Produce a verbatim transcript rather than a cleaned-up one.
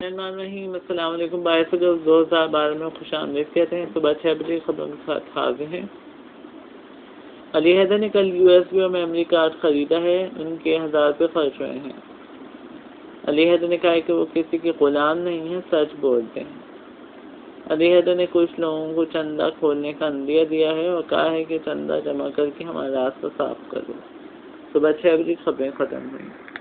बिस्मिल्लाहिर्रहमानिर्रहीम। अस्सलाम वालेकुम। बाईस अगस्त दो हज़ार बारह में खुशामदीद कहते हैं। सुबह छः बजे खबरों के साथ हाजिर हैं। अली हैदर ने कल यूएसबी और मेमोरी कार्ड खरीदा है, उनके हज़ार रुपये खर्च हुए हैं। अली हैदर ने कहा कि वो किसी के गुलाम नहीं है, सच बोलते हैं। अली हैदर ने कुछ लोगों को चंदा खोलने का अंदिया दिया है और कहा है कि चंदा जमा करके हमारा रास्ता साफ करो। सुबह छः बजे खबरें खत्म हुई।